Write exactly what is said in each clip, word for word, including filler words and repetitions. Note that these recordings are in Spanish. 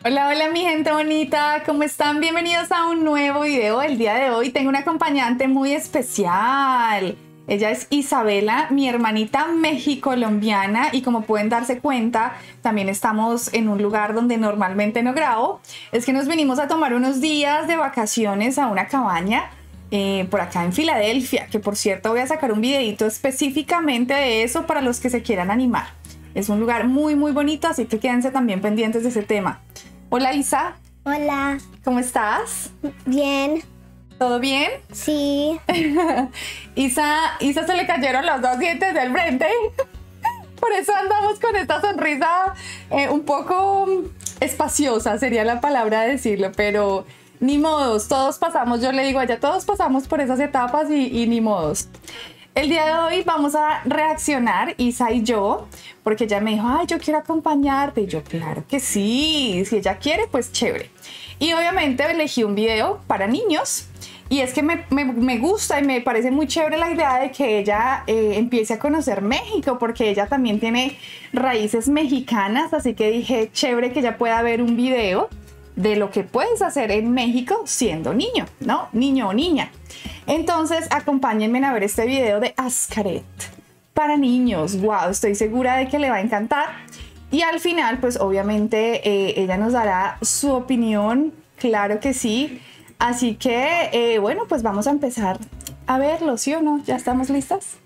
Hola, hola mi gente bonita, ¿cómo están? Bienvenidos a un nuevo video. El día de hoy tengo una acompañante muy especial. Ella es Isabela, mi hermanita mexicolombiana, y como pueden darse cuenta, también estamos en un lugar donde normalmente no grabo. Es que nos vinimos a tomar unos días de vacaciones a una cabaña eh, por acá en Filadelfia, que por cierto voy a sacar un videito específicamente de eso para los que se quieran animar. Es un lugar muy muy bonito, así que quédense también pendientes de ese tema. Hola Isa. Hola. ¿Cómo estás? Bien. ¿Todo bien? Sí. Isa, Isa se le cayeron los dos dientes del frente. Por eso andamos con esta sonrisa eh, un poco espaciosa, sería la palabra de decirlo, pero ni modos, todos pasamos, yo le digo a ella, todos pasamos por esas etapas y, y ni modos. El día de hoy vamos a reaccionar, Isa y yo, porque ella me dijo, ay, yo quiero acompañarte. Y yo, claro que sí, si ella quiere, pues chévere. Y obviamente elegí un video para niños. Y es que me, me, me gusta y me parece muy chévere la idea de que ella eh, empiece a conocer México, porque ella también tiene raíces mexicanas. Así que dije, chévere que ella pueda ver un video de lo que puedes hacer en México siendo niño, ¿no? Niño o niña. Entonces, acompáñenme a ver este video de Xcaret para niños. Wow, estoy segura de que le va a encantar. Y al final, pues obviamente eh, ella nos dará su opinión, claro que sí. Así que, eh, bueno, pues vamos a empezar a verlo, ¿sí o no? ¿Ya estamos listas?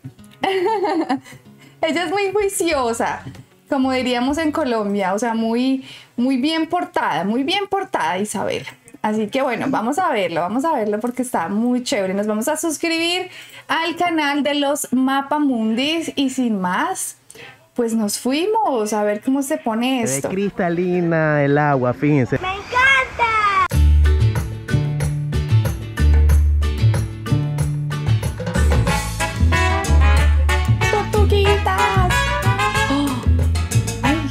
Ella es muy juiciosa, como diríamos en Colombia, o sea, muy, muy bien portada, muy bien portada Isabela. Así que bueno, vamos a verlo, vamos a verlo porque está muy chévere. Nos vamos a suscribir al canal de los Mapamundis y sin más, pues nos fuimos a ver cómo se pone esto. Se ve cristalina el agua, fíjense. ¡Me encanta! ¡Tortuguitas! ¡Oh! ¡Ay!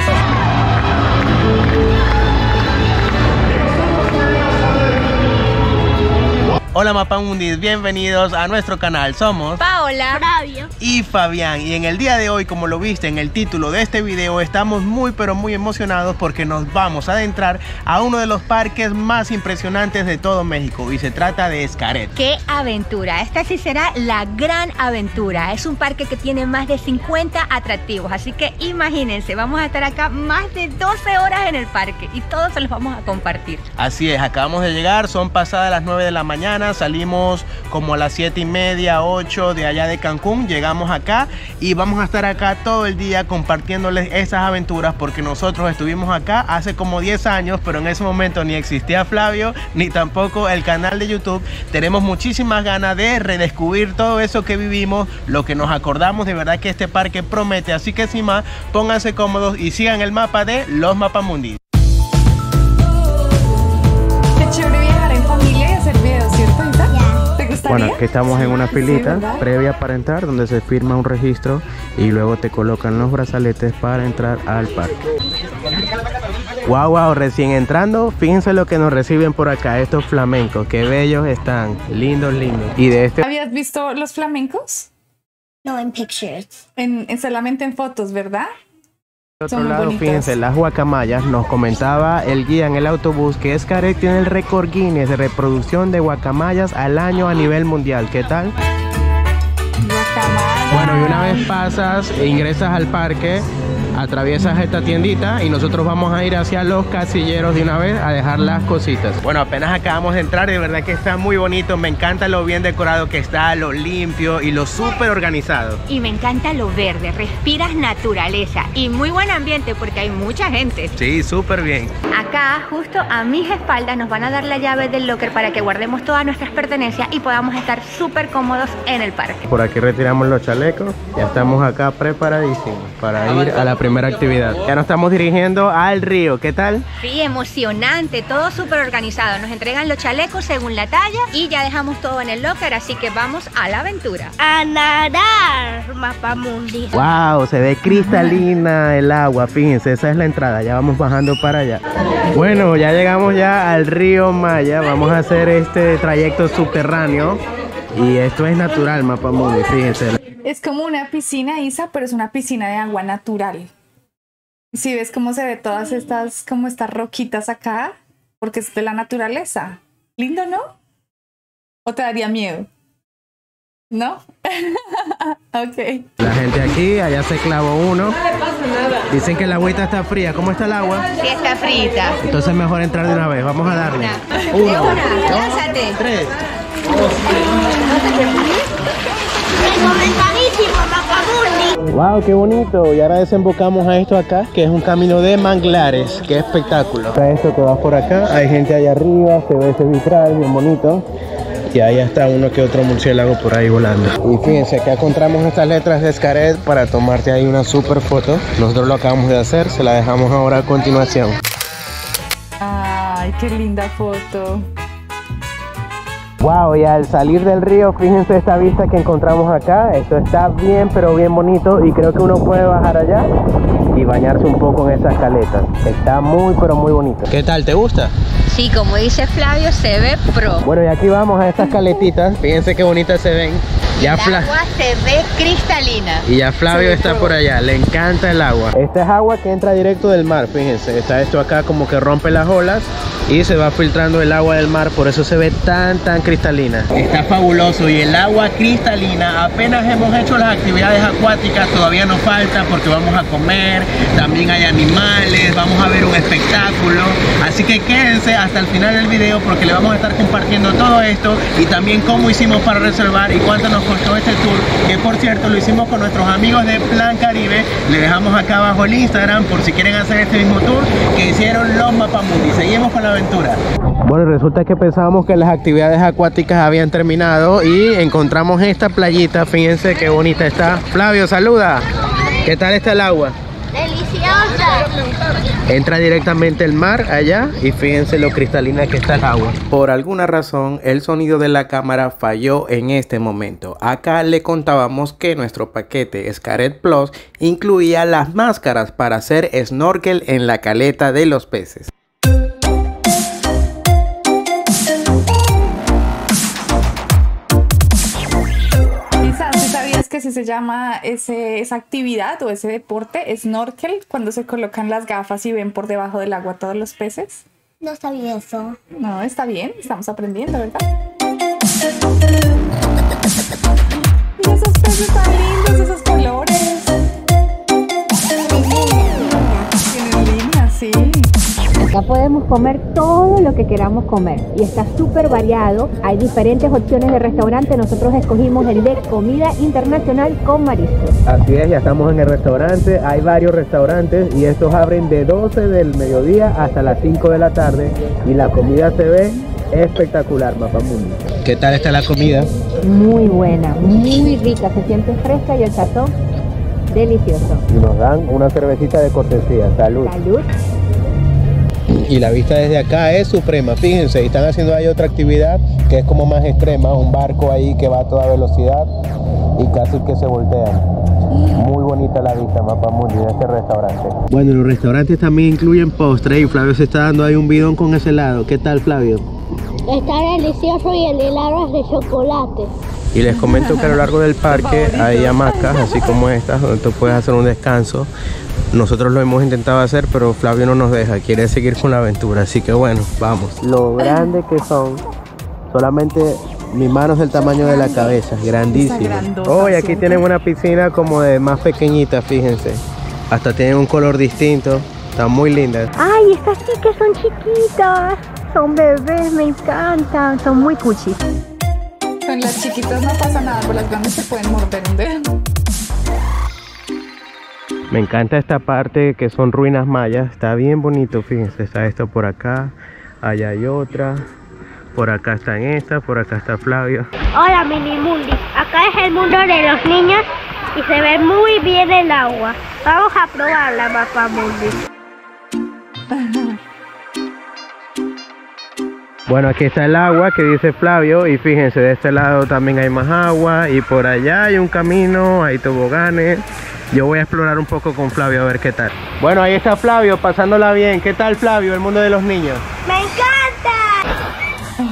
Hola Mapamundis, bienvenidos a nuestro canal. Somos Paola, Flavio y Fabián, y en el día de hoy, como lo viste en el título de este video, estamos muy pero muy emocionados porque nos vamos a adentrar a uno de los parques más impresionantes de todo México, y se trata de Xcaret. ¡Qué aventura! Esta sí será la gran aventura. Es un parque que tiene más de cincuenta atractivos, así que imagínense, vamos a estar acá más de doce horas en el parque y todos se los vamos a compartir. Así es, acabamos de llegar, son pasadas las nueve de la mañana, salimos como a las siete y media, ocho de allá de Cancún, llegamos acá y vamos a estar acá todo el día compartiéndoles esas aventuras, porque nosotros estuvimos acá hace como diez años, pero en ese momento ni existía Flavio, ni tampoco el canal de YouTube. Tenemos muchísimas ganas de redescubrir todo eso que vivimos, lo que nos acordamos. De verdad que este parque promete, así que sin más, pónganse cómodos y sigan el mapa de los Mapamundis. Qué chévere viajar en familia y hacer videos, ¿cierto, Isa? Ya. ¿Te gustaría? Bueno, aquí estamos en una filita Sí, ¿verdad? previa para entrar, donde se firma un registro y luego te colocan los brazaletes para entrar al parque. Wow, wow, recién entrando, fíjense lo que nos reciben por acá, estos flamencos, qué bellos están, lindos, lindos. Y de este ¿Habías visto los flamencos? No, en pictures. En, en solamente en fotos, ¿verdad? otro Son muy lado, bonitas. fíjense, las guacamayas. Nos comentaba el guía en el autobús que Xcaret tiene el récord Guinness de reproducción de guacamayas al año a nivel mundial. ¿Qué tal? Guacamaya. Bueno, y una vez pasas e ingresas al parque, atraviesas esta tiendita y nosotros vamos a ir hacia los casilleros de una vez a dejar las cositas. Bueno, apenas acabamos de entrar y de verdad que está muy bonito. Me encanta lo bien decorado que está, lo limpio y lo súper organizado. Y me encanta lo verde, respiras naturaleza y muy buen ambiente porque hay mucha gente. Sí, súper bien. Acá, justo a mis espaldas, nos van a dar la llave del locker para que guardemos todas nuestras pertenencias y podamos estar súper cómodos en el parque. Por aquí retiramos los chalecos. Ya estamos acá preparadísimos para ir a la primera actividad. Ya nos estamos dirigiendo al río. ¿Qué tal? Sí, emocionante, todo súper organizado. Nos entregan los chalecos según la talla y ya dejamos todo en el locker, así que vamos a la aventura. A nadar, Mapamundis. Wow, se ve cristalina el agua. Fíjense, esa es la entrada. Ya vamos bajando para allá. Bueno, ya llegamos ya al río Maya. Vamos a hacer este trayecto subterráneo. Y esto es natural, Mapamundis, fíjense. Es como una piscina, Isa, pero es una piscina de agua natural. Si ves cómo se ve todas estas, como estas roquitas acá, porque es de la naturaleza. Lindo, ¿no? ¿O te daría miedo? ¿No? Ok. La gente aquí, allá se clavó uno. No le pasa nada. Dicen que la agüita está fría. ¿Cómo está el agua? Sí, está frita. Entonces mejor entrar de una vez. Vamos a darle. Una. Uno, Una. dos, Lánzate. tres. Recomendadísimo, Mapamundi. Wow, qué bonito. Y ahora desembocamos a esto acá, que es un camino de manglares. Qué espectáculo. Está esto que va por acá. Hay gente allá arriba, se ve ese vitral bien bonito. Y ahí está uno que otro murciélago por ahí volando. Y fíjense, acá encontramos estas letras de Xcaret para tomarte ahí una super foto. Nosotros lo acabamos de hacer, se la dejamos ahora a continuación. Ay, qué linda foto. Wow, y al salir del río, fíjense esta vista que encontramos acá. Esto está bien, pero bien bonito. Y creo que uno puede bajar allá y bañarse un poco en esas caletas. Está muy, pero muy bonito. ¿Qué tal? ¿Te gusta? Sí, como dice Flavio, se ve pro. Bueno, y aquí vamos a estas caletitas. Fíjense qué bonitas se ven. Ya El Fla- agua se ve cristalina. Y ya Flavio está por allá, le encanta el agua. Esta es agua que entra directo del mar, fíjense. Está esto acá como que rompe las olas y se va filtrando el agua del mar, por eso se ve tan, tan cristalina. Está fabuloso y el agua cristalina, apenas hemos hecho las actividades acuáticas, todavía nos falta porque vamos a comer, también hay animales, vamos a ver un espectáculo. Así que quédense hasta el final del video porque le vamos a estar compartiendo todo esto y también cómo hicimos para reservar y cuánto nos costó este tour, que por cierto lo hicimos con nuestros amigos de Plan Caribe. Le dejamos acá abajo el Instagram por si quieren hacer este mismo tour que hicieron los Mapamundi. Seguimos con la aventura. Bueno, resulta que pensábamos que las actividades acuáticas habían terminado y encontramos esta playita. Fíjense qué bonita está. Flavio, saluda. ¿Qué tal está el agua? Deliciosa. Entra directamente el mar allá y fíjense lo cristalina que está el agua. Por alguna razón el sonido de la cámara falló en este momento. Acá le contábamos que nuestro paquete Xcaret Plus incluía las máscaras para hacer snorkel en la caleta de los peces. Que si se llama ese, esa actividad o ese deporte, snorkel, cuando se colocan las gafas y ven por debajo del agua todos los peces. No sabía eso. No, está bien, estamos aprendiendo, ¿verdad? Mira esos peces tan lindos, esos colores. Tienen líneas, sí. Acá podemos comer todo lo que queramos comer y está súper variado. Hay diferentes opciones de restaurante. Nosotros escogimos el de comida internacional con mariscos. Así es, ya estamos en el restaurante. Hay varios restaurantes y estos abren de doce del mediodía hasta las cinco de la tarde y la comida se ve espectacular, Mapamundi. ¿Qué tal está la comida? Muy buena, muy rica, se siente fresca y el sazón delicioso. Y nos dan una cervecita de cortesía. Salud. Salud. Y la vista desde acá es suprema, fíjense, y están haciendo ahí otra actividad que es como más extrema, un barco ahí que va a toda velocidad y casi que se voltea. Muy bonita la vista, Mapamundi, de este restaurante. Bueno, los restaurantes también incluyen postre y Flavio se está dando ahí un bidón con ese helado. ¿Qué tal, Flavio? Está delicioso y el helado es de chocolate. Y les comento que a lo largo del parque hay hamacas, así como estas, donde tú puedes hacer un descanso. Nosotros lo hemos intentado hacer, pero Flavio no nos deja, quiere seguir con la aventura, así que bueno, vamos. Lo grande que son, solamente mi mano es del tamaño de la cabeza, grandísima. Oh, y aquí tienen una piscina como de más pequeñita, fíjense. Hasta tienen un color distinto, están muy lindas. Ay, estas sí que son chiquitas, son bebés, me encantan, son muy cuchis. Con las chiquitas no pasa nada, pero las grandes se pueden morder un dedo. Me encanta esta parte que son ruinas mayas, está bien bonito, fíjense, está esto por acá, allá hay otra, por acá están estas, por acá está Flavio. Hola, Minimundi. Acá es el mundo de los niños y se ve muy bien el agua. Vamos a probarla, Mapamundi. Bueno, aquí está el agua que dice Flavio y fíjense, de este lado también hay más agua y por allá hay un camino, hay toboganes. Yo voy a explorar un poco con Flavio a ver qué tal. Bueno, ahí está Flavio pasándola bien. ¿Qué tal, Flavio, el mundo de los niños? ¡Me encanta!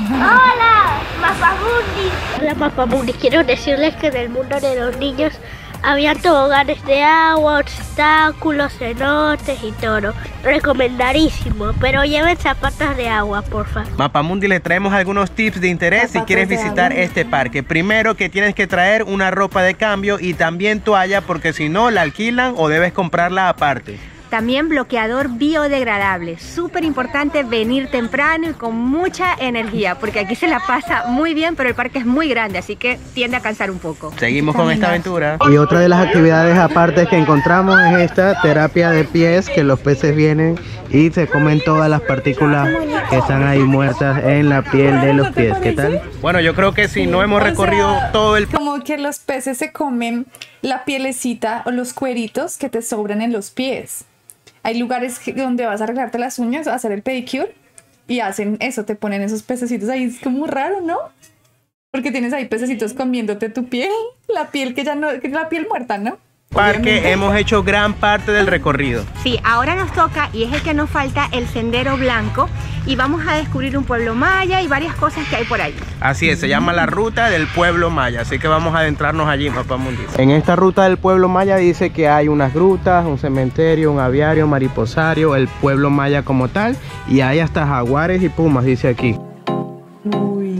¡Hola, Mapamundi! Hola, Mapamundi. Quiero decirles que en el mundo de los niños Había toboganes de agua, obstáculos, cenotes y todo. Recomendadísimo, pero lleven zapatos de agua, porfa. Mapamundi, le traemos algunos tips de interés Zapatos si quieres de visitar agua. este parque. Primero, que tienes que traer una ropa de cambio y también toalla, porque si no la alquilan o debes comprarla aparte. También bloqueador biodegradable. Súper importante venir temprano y con mucha energía, porque aquí se la pasa muy bien, pero el parque es muy grande, así que tiende a cansar un poco. Seguimos con esta aventura. Y otra de las actividades aparte que encontramos es esta terapia de pies, que los peces vienen y se comen todas las partículas que están ahí muertas en la piel de los pies. ¿Qué tal? Bueno, yo creo que si no hemos O recorrido sea, todo el... Como que los peces se comen la pielecita o los cueritos que te sobran en los pies. Hay lugares que- donde vas a arreglarte las uñas, a hacer el pedicure y hacen eso, te ponen esos pececitos ahí. Es como raro, ¿no? Porque tienes ahí pececitos comiéndote tu piel, la piel que ya no, que es la piel muerta, ¿no? parque Obviamente. hemos hecho gran parte del recorrido. Sí, ahora nos toca, y es el que nos falta, el Sendero Blanco, y vamos a descubrir un pueblo maya y varias cosas que hay por ahí. Así es, se llama la ruta del pueblo maya, así que vamos a adentrarnos allí, Mapamundi. En esta ruta del pueblo maya dice que hay unas grutas, un cementerio, un aviario, mariposario, el pueblo maya como tal, y hay hasta jaguares y pumas, dice aquí. Uy.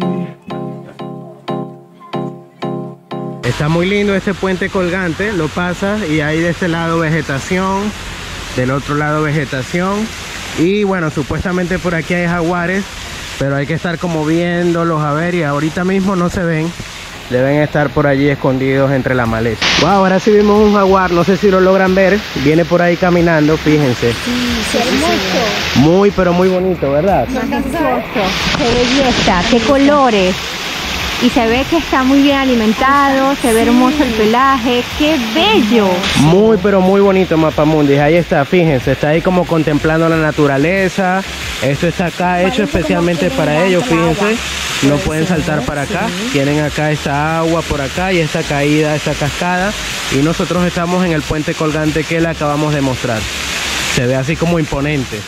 Está muy lindo este puente colgante, lo pasas y hay de este lado vegetación, del otro lado vegetación, y bueno, supuestamente por aquí hay jaguares, pero hay que estar como viéndolos a ver, y ahorita mismo no se ven, deben estar por allí escondidos entre la maleza. Wow, ahora sí vimos un jaguar, no sé si lo logran ver, viene por ahí caminando, fíjense. ¡Qué hermoso! Muy pero muy bonito, ¿verdad? Majestuoso, qué belleza, qué colores. Y se ve que está muy bien alimentado, se ve hermoso el pelaje, qué bello. Muy pero muy bonito, Mapamundi. Ahí está, fíjense, está ahí como contemplando la naturaleza. Esto está acá hecho especialmente para ellos, fíjense. No pueden saltar para acá. Tienen acá esta agua por acá y esta caída, esta cascada. Y nosotros estamos en el puente colgante que le acabamos de mostrar. Se ve así como imponente.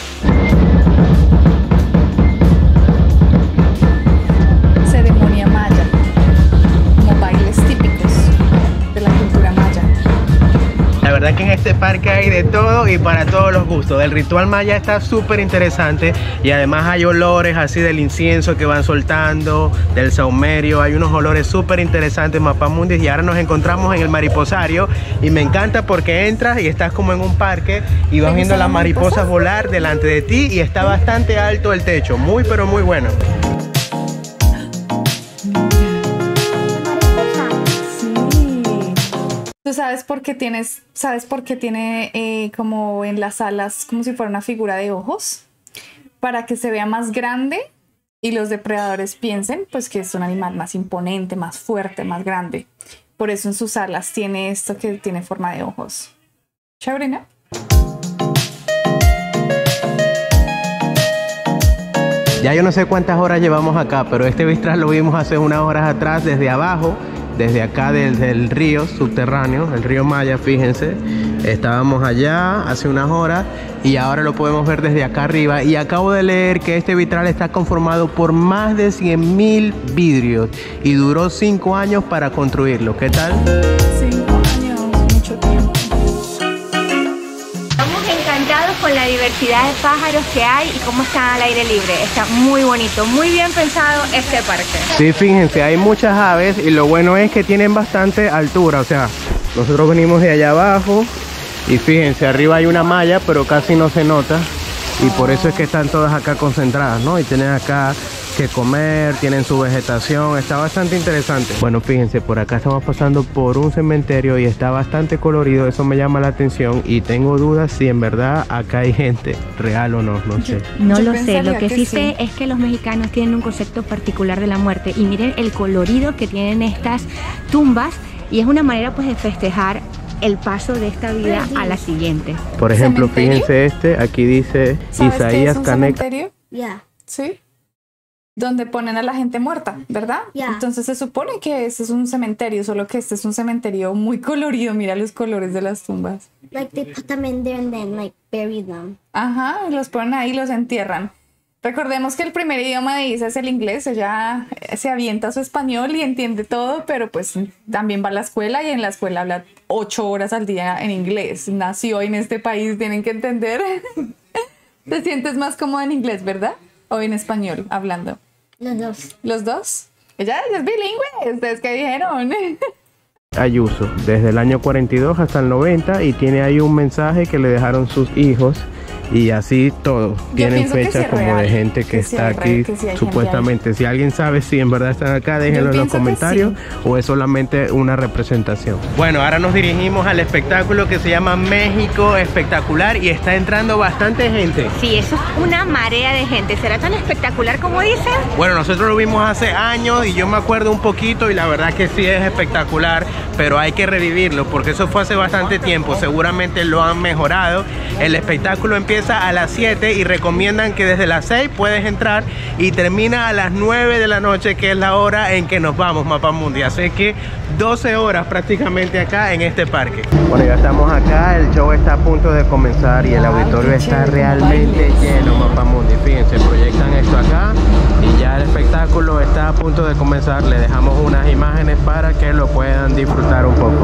Ceremonia maya, como bailes típicos de la cultura maya. La verdad que en este parque hay de todo y para todos los gustos. El ritual maya está súper interesante y además hay olores así del incienso que van soltando, del saumerio. Hay unos olores súper interesantes, Mapamundi, y ahora nos encontramos en el mariposario y me encanta porque entras y estás como en un parque y vas ¿Te viendo gustan las las mariposas mariposas? volar delante de ti y está bastante alto el techo. Muy pero muy bueno. Sí. ¿Tú sabes por qué tienes, sabes por qué tiene eh, como en las alas como si fuera una figura de ojos? Para que se vea más grande y los depredadores piensen pues que es un animal más imponente, más fuerte, más grande. Por eso en sus alas tiene esto que tiene forma de ojos. Chévere, ¿no? Ya yo no sé cuántas horas llevamos acá, pero este Vistral lo vimos hace unas horas atrás desde abajo, desde acá desde el río subterráneo, el río Maya, fíjense. Estábamos allá hace unas horas y ahora lo podemos ver desde acá arriba. Y acabo de leer que este vitral está conformado por más de cien mil vidrios y duró cinco años para construirlo. ¿Qué tal? Cinco años, mucho tiempo. Estamos encantados con la diversidad de pájaros que hay y cómo están al aire libre. Está muy bonito, muy bien pensado este parque. Sí, fíjense, hay muchas aves y lo bueno es que tienen bastante altura. O sea, nosotros venimos de allá abajo y fíjense, arriba hay una malla, pero casi no se nota. Y por eso es que están todas acá concentradas, ¿no? Y tienen acá que comer, tienen su vegetación, está bastante interesante. Bueno, fíjense, por acá estamos pasando por un cementerio y está bastante colorido, eso me llama la atención y tengo dudas si en verdad acá hay gente, real o no, no sé. No Yo lo sé, pensaría lo que, que sí sí. sé es que los mexicanos tienen un concepto particular de la muerte y miren el colorido que tienen estas tumbas y es una manera pues de festejar el paso de esta vida a la siguiente. Por ejemplo, ¿Cementerio? fíjense este, aquí dice ¿Sabes qué es Isaías un Caneca. cementerio? Yeah. Sí. Donde ponen a la gente muerta, ¿verdad? Ya. Entonces se supone que este es un cementerio, solo que este es un cementerio muy colorido. Mira los colores de las tumbas. Like they put them in there and then like bury them. Ajá, y los ponen ahí y los entierran. Recordemos que el primer idioma de Isa es el inglés. Ella se avienta su español y entiende todo, pero pues también va a la escuela y en la escuela habla ocho horas al día en inglés. Nació en este país, tienen que entender. ¿Te sientes más cómoda en inglés, verdad? ¿O en español hablando? Los dos. ¿Los dos? Ella, ella es bilingüe. ¿Ustedes qué dijeron? Ayuso, desde el año cuarenta y dos hasta el noventa, y tiene ahí un mensaje que le dejaron sus hijos. Y así todo, tienen fechas como real, de gente que, que está aquí, real, si supuestamente. Si alguien sabe si en verdad están acá, déjenlo en los comentarios, sí. O es solamente una representación. Bueno, ahora nos dirigimos al espectáculo que se llama México Espectacular y está entrando bastante gente. Sí, eso es una marea de gente. ¿Será tan espectacular como dicen? Bueno, nosotros lo vimos hace años y yo me acuerdo un poquito y la verdad que sí es espectacular, pero hay que revivirlo porque eso fue hace bastante tiempo. Seguramente lo han mejorado. El espectáculo empieza a las siete y recomiendan que desde las seis puedes entrar y termina a las nueve de la noche, que es la hora en que nos vamos, Mapamundi. Así que doce horas prácticamente acá en este parque. Bueno, ya estamos acá, el show está a punto de comenzar y el auditorio está realmente lleno, Mapamundi. Fíjense, proyectan esto acá y ya el espectáculo está a punto de comenzar. Le dejamos unas imágenes para que lo puedan disfrutar un poco.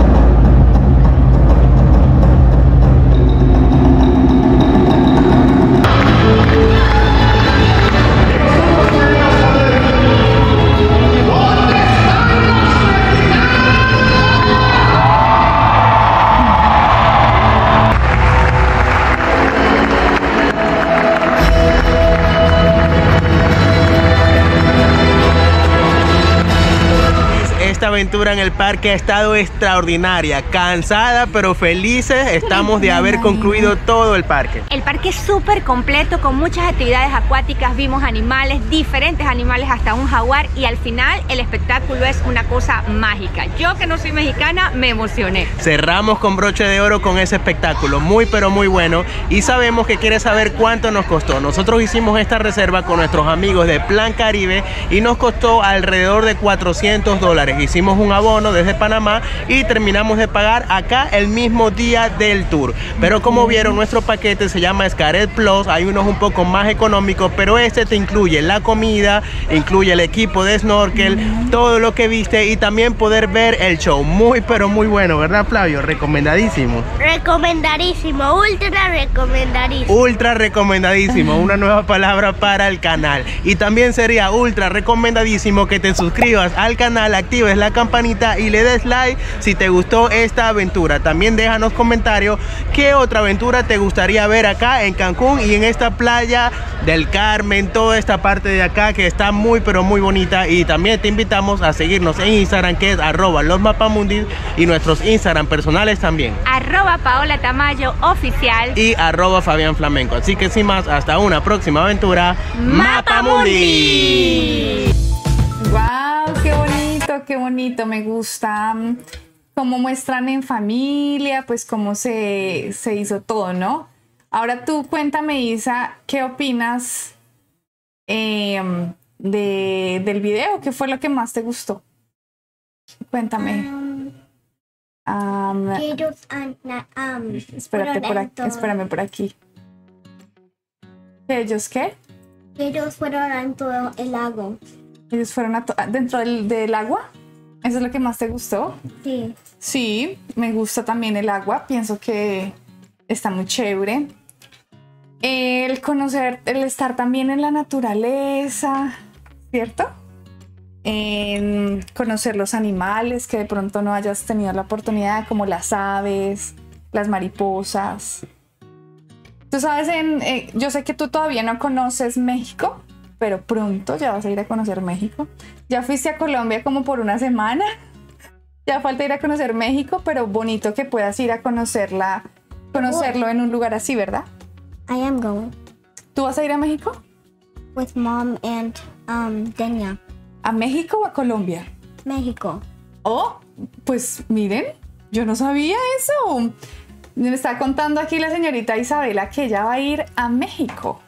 Esta aventura en el parque ha estado extraordinaria, cansada pero felices estamos de haber concluido todo el parque. El parque es súper completo con muchas actividades acuáticas, vimos animales, diferentes animales, hasta un jaguar, y al final el espectáculo es una cosa mágica. Yo que no soy mexicana me emocioné. Cerramos con broche de oro con ese espectáculo, muy pero muy bueno, y sabemos que quieres saber cuánto nos costó. Nosotros hicimos esta reserva con nuestros amigos de Plan Caribe y nos costó alrededor de cuatrocientos dólares. Hicimos un abono desde Panamá y terminamos de pagar acá el mismo día del tour. Pero como vieron, nuestro paquete se llama Xcaret Plus. Hay unos un poco más económicos, pero este te incluye la comida, incluye el equipo de snorkel, todo lo que viste y también poder ver el show. Muy pero muy bueno, ¿verdad, Flavio? Recomendadísimo. Recomendadísimo, ultra recomendadísimo. Ultra recomendadísimo, una nueva palabra para el canal. Y también sería ultra recomendadísimo que te suscribas al canal, actives la campanita y le des like si te gustó esta aventura. También déjanos comentarios qué otra aventura te gustaría ver acá en Cancún y en esta playa del Carmen, toda esta parte de acá que está muy pero muy bonita. Y también te invitamos a seguirnos en Instagram, que es arroba los Mapamundis, y nuestros Instagram personales también, arroba Paola Tamayo oficial y arroba Fabián Flamenco. Así que sin más, hasta una próxima aventura, Mapamundi. Wow, qué bonito, qué bonito, me gusta cómo muestran en familia, pues cómo se, se hizo todo, ¿no? Ahora tú cuéntame, Isa, ¿qué opinas eh, de, del video? ¿Qué fue lo que más te gustó? Cuéntame. Um, um, ellos han, um, espérate por aquí, espérame por aquí. ¿Ellos qué? Ellos fueron en todo el lago. ¿Ellos fueron a dentro del, del agua? ¿Eso es lo que más te gustó? Sí. Sí, me gusta también el agua. Pienso que está muy chévere. El conocer, el estar también en la naturaleza, ¿cierto? En conocer los animales que de pronto no hayas tenido la oportunidad, como las aves, las mariposas. Tú sabes, en, eh, yo sé que tú todavía no conoces México, pero pronto ya vas a ir a conocer México. Ya fuiste a Colombia como por una semana. Ya falta ir a conocer México, pero bonito que puedas ir a conocerla, conocerlo en un lugar así, ¿verdad? I am going. ¿Tú vas a ir a México? With mom and um, Denia. ¿A México o a Colombia? México. Oh, pues miren, yo no sabía eso. Me está contando aquí la señorita Isabela que ella va a ir a México.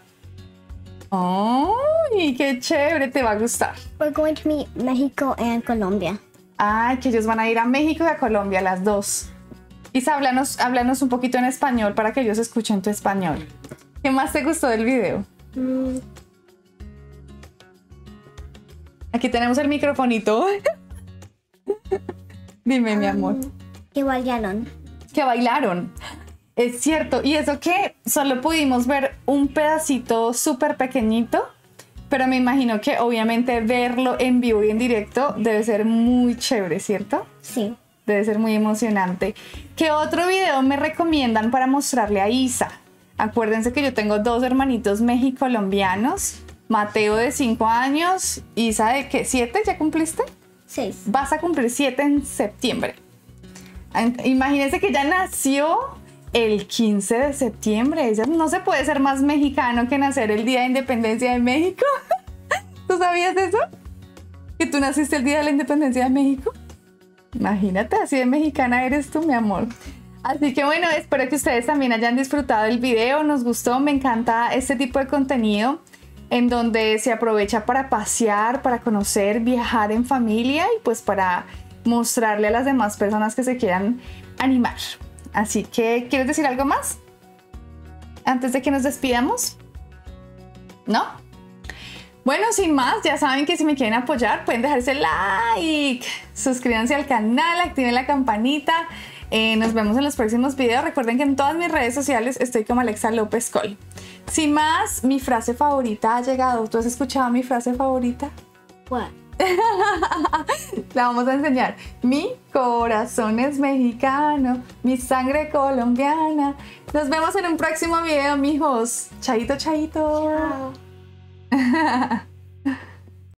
¡Ay, qué chévere! Te va a gustar. We're going to meet México and Colombia. Ay, que ellos van a ir a México y a Colombia, las dos. Isa, háblanos, háblanos un poquito en español para que ellos escuchen tu español. ¿Qué más te gustó del video? Mm, Aquí tenemos el microfonito. Dime, mi amor. que bailaron. Que bailaron. Es cierto. Y eso que solo pudimos ver un pedacito súper pequeñito, pero me imagino que obviamente verlo en vivo y en directo debe ser muy chévere, ¿cierto? Sí. Debe ser muy emocionante. ¿Qué otro video me recomiendan para mostrarle a Isa? Acuérdense que yo tengo dos hermanitos mexicolombianos. Mateo de cinco años. Isa de ¿qué? ¿siete? ¿Ya cumpliste? Seis. Vas a cumplir siete en septiembre. Imagínense que ya nació el quince de septiembre. Ella no se puede ser más mexicano que nacer el Día de Independencia de México. ¿Tú sabías eso? ¿Que tú naciste el Día de la Independencia de México? Imagínate, así de mexicana eres tú, mi amor. Así que bueno, espero que ustedes también hayan disfrutado el video. Nos gustó, me encanta este tipo de contenido en donde se aprovecha para pasear, para conocer, viajar en familia y pues para mostrarle a las demás personas que se quieran animar. Así que, ¿quieres decir algo más? Antes de que nos despidamos. ¿No? Bueno, sin más, ya saben que si me quieren apoyar pueden dejarse like, suscríbanse al canal, activen la campanita. Eh, nos vemos en los próximos videos. Recuerden que en todas mis redes sociales estoy como Alexa López Col. Sin más, mi frase favorita ha llegado. ¿Tú has escuchado mi frase favorita? ¿Cuál? La vamos a enseñar. Mi corazón es mexicano, mi sangre colombiana. Nos vemos en un próximo video, mijos. Chaito, chaito. Chao.